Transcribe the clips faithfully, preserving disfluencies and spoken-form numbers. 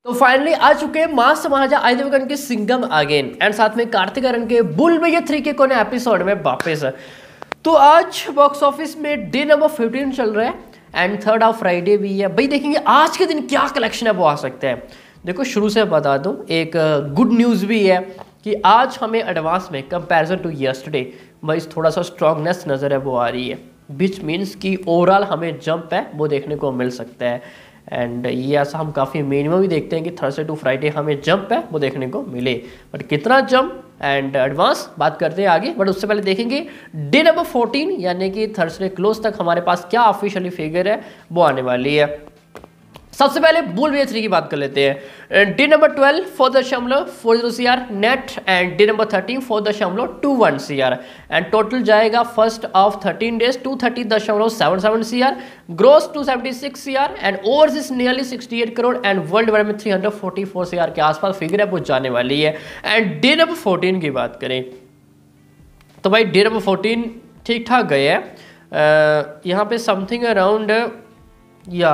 तो फाइनली आ चुके हैं मास महाराजा अजय देवगन के सिंघम अगेन एंड साथ में कार्तिक आर्यन के बुल भैया थ्री के कोने एपिसोड में वापस। तो आज बॉक्स ऑफिस में डे नंबर फिफ्टीन चल रहा है एंड थर्ड ऑफ फ्राइडे भी है। भाई देखेंगे आज के दिन क्या कलेक्शन है वो आ सकता है। देखो शुरू से बता दूं, एक गुड न्यूज़ भी है कि आज हमें एडवांस में कंपैरिजन टू यस्टरडे भाई थोड़ा सा स्ट्रांगनेस नज़र है वो आ रही है, विच मीन्स कि ओवरऑल हमें जंप है वो देखने को मिल सकता है। एंड ये ऐसा हम काफ़ी मिनिमम भी देखते हैं कि थर्सडे टू फ्राइडे हमें जंप है वो देखने को मिले, बट कितना जंप एंड एडवांस बात करते हैं आगे। बट उससे पहले देखेंगे डे नंबर फोर्टीन यानी कि थर्सडे क्लोज तक हमारे पास क्या ऑफिशियली फिगर है वो आने वाली है। सबसे पहले बुल भैया थ्री की बात कर लेते हैं। डे नंबर ट्वेल्व फोर दशमलव four zero C R net and day number thirteen four दशमलव two one C R and total जाएगा first of thirteen days two thirty दशमलव seven seven C R, gross two seventy six C R and overseas nearly sixty eight crore and world wide में three hundred forty four C R के आसपास figure है वो जाने वाली है। And day number fourteen की बात करें तो भाई डे नंबर फोर्टीन ठीक ठाक गए हैं। यहाँ पे समथिंग अराउंड या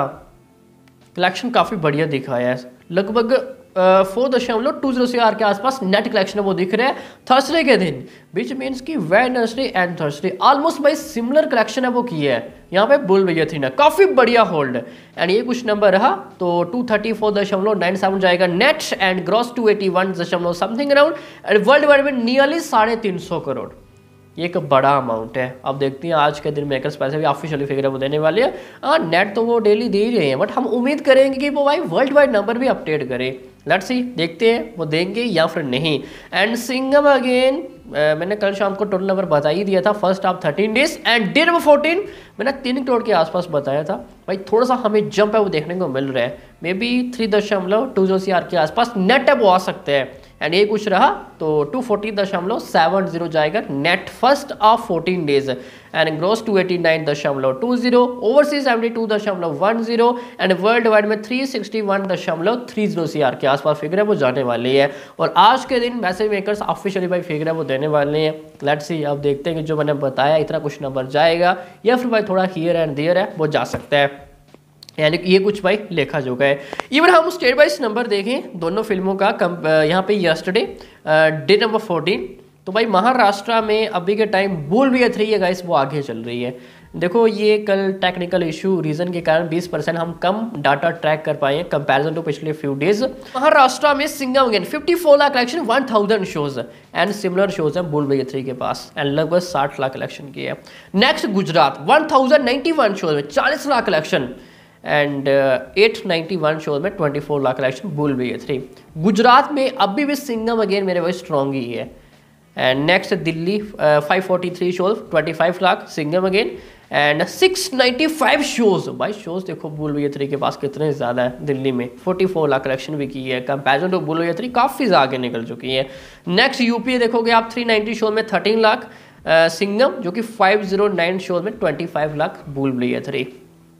कलेक्शन काफ़ी बढ़िया दिखाया है, लगभग फोर दशमलव टू जीरो सी आर के आसपास नेट कलेक्शन है वो दिख रहा है थर्सडे के दिन, विच मीन्स कि वेडनेसडे एंड थर्सडे ऑलमोस्ट भाई सिमिलर कलेक्शन है वो किया है यहाँ पे बुल भैया थ्री ने, काफ़ी बढ़िया होल्ड एंड ये कुछ नंबर रहा तो टू थर्टी फोर दशमलव नाइन सेवन जाएगा net and gross two eighty one दशमलव something around and world wide में नियरली साढ़े तीन सौ करोड़। ये एक बड़ा अमाउंट है। अब देखते हैं आज के दिन मेकर्स पैसे भी ऑफिशियली फिगर है वो देने वाले हैं। हाँ नेट तो वो डेली दे ही रहे हैं, बट हम उम्मीद करेंगे कि वो भाई वर्ल्ड वाइड नंबर भी अपडेट करें। लेट्स सी, देखते हैं वो देंगे या फिर नहीं। एंड सिंघम अगेन मैंने कल शाम को टोटल नंबर बता ही दिया था first of thirteen days and day number fourteen मैंने तीन करोड़ के आसपास बताया था। भाई थोड़ा सा हमें जंप है वो देखने को मिल रहा है, मे बी थ्री दशमलव टू जीरो सी आर के आसपास नेट है वो आ सकते हैं एंड ये कुछ रहा तो टू फोर्टी दशमलव सेवन जीरो जाएगा net first of fourteen days and gross two eighty nine दशमलव two zero, overseas seventy two दशमलव one zero and world wide में थ्री सिक्सटी वन दशमलव थ्री जीरो सी आर के आसपास figure है वो जाने वाली है। और आज के दिन वैसे मेकर्स ऑफिशियली भाई फिगर है वो देने वाले हैं। लेट्स सी, अब देखते हैं कि जो मैंने बताया इतना कुछ नंबर जाएगा या फिर भाई थोड़ा हियर एंड देयर है वो जा सकता है, यानी कि ये कुछ भाई लेखा जोखा है। इवन हम स्टेट वाइज नंबर देखें दोनों फिल्मों का यहाँ पे यस्टरडे डे नंबर फोर्टीन तो भाई महाराष्ट्र में अभी के टाइम बुल भैया थ्री है गाइस वो आगे चल रही है। देखो ये कल टेक्निकल इशू रीजन के कारण बीस परसेंट हम कम डाटा ट्रैक कर पाए हैं कंपैरिजन टू पिछले फ्यू डेज। महाराष्ट्र में Singham again fifty four lakh collection one thousand shows and similar shows हैं बुल भैया थ्री के पास एंड लगभग साठ लाख कलेक्शन की है। Next Gujarat one thousand ninety one shows में चालीस lakh collection and eight ninety one shows में twenty four lakh collection Bhool Bhulaiyaa three. Gujarat में अभी भी सिंघम अगेन मेरे भाई स्ट्रॉन्ग ही है। And next Delhi five forty three shows twenty five lakh Singham again and six ninety five shows. भाई शोज देखो बुल भैया थ्री के पास कितने ज़्यादा है, दिल्ली में फोर्टी फोर लाख कलेक्शन भी की है, comparison to Bhool Bhulaiyaa three काफ़ी आगे निकल चुकी है। नेक्स्ट यूपी देखोगे आप थ्री नाइन्टी शोज में थर्टीन लाख सिंघम, जो कि फाइव जीरो नाइन शोज में twenty five lakh Bhool Bhulaiyaa three.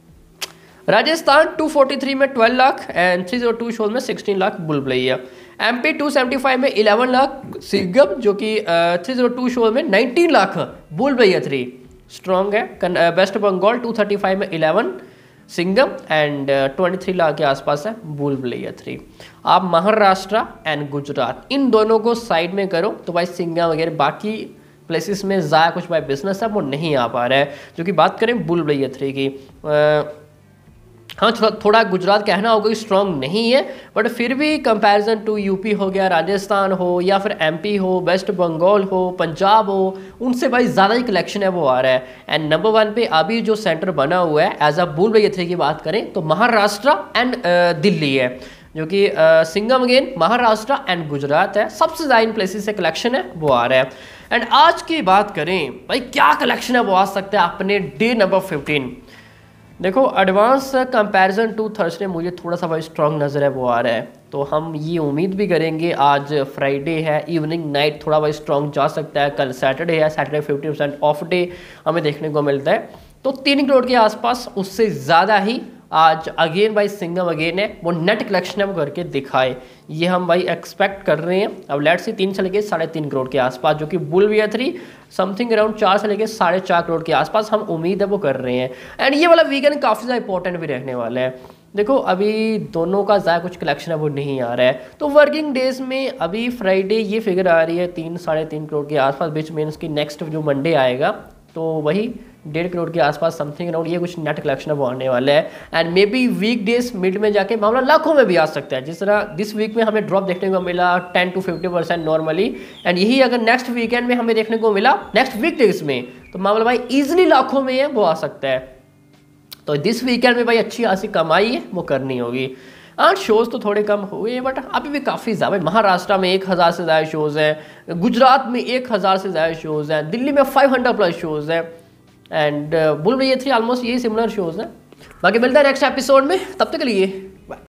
Rajasthan two forty three में twelve lakh and three zero two shows में sixteen lakh Bhool Bhulaiyaa. MP two seventy five में इलेवन लाख सिंघम, जो कि थ्री जीरो टू शोज में nineteen lakh Bhool Bhulaiyaa three strong है। West Bengal two thirty five में eleven Singham and twenty three lakh के आसपास है बुल भैया थ्री। आप महाराष्ट्र एंड गुजरात इन दोनों को साइड में करो तो भाई सिंघम वगैरह बाकी प्लेसेस में ज़्यादा कुछ भाई बिजनेस है वो नहीं आ पा रहा है। जो कि बात करें बुल भैया थ्री की, आ, हाँ थोड़ा थोड़ा गुजरात कहना होगा कि स्ट्रॉन्ग नहीं है, बट फिर भी कंपैरिजन टू यूपी हो गया, राजस्थान हो या फिर एमपी हो, वेस्ट बंगाल हो, पंजाब हो, उनसे भाई ज़्यादा ही कलेक्शन है वो आ रहा है। एंड नंबर वन पे अभी जो सेंटर बना हुआ है as a Bhool Bhulaiyaa three की बात करें तो महाराष्ट्र एंड दिल्ली है, जो कि सिंघम अगेन महाराष्ट्र एंड गुजरात है। सबसे ज़्यादा इन प्लेसेस से कलेक्शन है वो आ रहा है। एंड आज की बात करें भाई क्या कलेक्शन है वो आ सकता है अपने डे नंबर फिफ्टीन। देखो एडवांस कंपैरिजन टू थर्सडे मुझे थोड़ा सा भाई स्ट्रॉन्ग नज़र है वो आ रहा है, तो हम ये उम्मीद भी करेंगे आज फ्राइडे है इवनिंग नाइट थोड़ा भाई स्ट्रॉन्ग जा सकता है। कल सैटरडे है, Saturday fifty percent of day हमें देखने को मिलता है, तो तीन करोड़ के आसपास उससे ज़्यादा ही आज अगेन भाई सिंघम अगेन है वो नेट कलेक्शन है वो करके दिखाए, ये हम भाई एक्सपेक्ट कर रहे हैं। अब लेट से तीन से लेके साढ़े तीन करोड़ के आसपास, जो कि bull Bhulaiyaa three something around चार से लेके साढ़े चार करोड़ के आसपास हम उम्मीद है वो कर रहे हैं। एंड ये वाला वीकेंड काफ़ी ज़्यादा इंपॉर्टेंट भी रहने वाला है। देखो अभी दोनों का ज़्यादा कुछ कलेक्शन है वो नहीं आ रहा है, तो वर्किंग डेज में अभी फ्राइडे ये फिगर आ रही है तीन साढ़े तीन करोड़ के आसपास, बीच में इसकी नेक्स्ट जो मंडे आएगा तो वही डेढ़ करोड़ के आसपास समथिंग अराउंड ये कुछ नेट कलेक्शन वो आने वाला है। And maybe week days mid में जाके मामला लाखों में भी आ सकता है, जिस तरह दिस वीक में हमें ड्रॉप देखने को मिला ten to fifty percent normally, and यही अगर नेक्स्ट वीकेंड में हमें देखने को मिला नेक्स्ट वीक डेज में तो मामला भाई ईजिली लाखों में है वो आ सकता है। तो दिस वीकेंड में भाई अच्छी खासी कमाई है वो करनी होगी। हाँ शोज़ तो थोड़े कम हुए बट अभी भी काफ़ी ज़्यादा, महाराष्ट्र में एक हज़ार से ज़्यादा शोज़ हैं, गुजरात में एक हज़ार से ज़्यादा शोज़ हैं, दिल्ली में फाइव हंड्रेड प्लस शोज़ हैं, एंड बुल ये थ्री ऑलमोस्ट यही सिमिलर शोज़ हैं। बाकी मिलता है नेक्स्ट एपिसोड में, तब तक के लिए